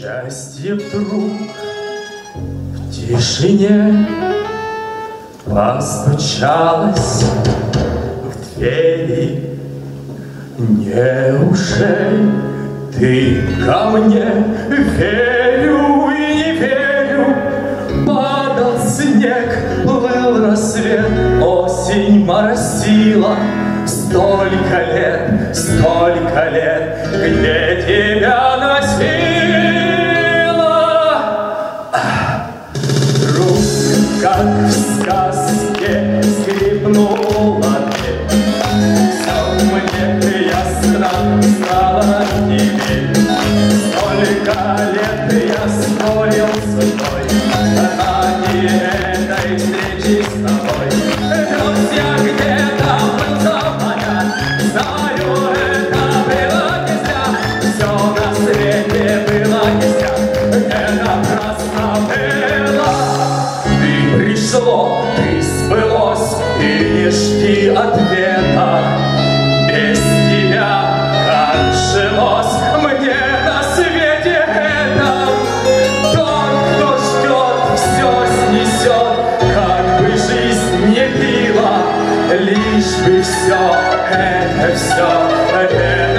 Счастье вдруг в тишине постучалось в двери. Неужели ты ко мне? Верю и не верю. Падал снег, плыл рассвет, осень моросила. Столько лет, где тебя носила. Вдруг, как в сказке, скрипнула дверь. Все мне ясно стало теперь. Столько лет я спорил с судьбой ради этой встречи с тобой. Вёрся где-то был самолет, знаю, это было нельзя. Все на свете было нельзя, не напрасно было. Ты пришло, ты сбылось, и не жди ответа. Без тебя как жилось мне на свете этом. Тот, кто ждет, все снесет, как бы жизнь не била, лишь бы все это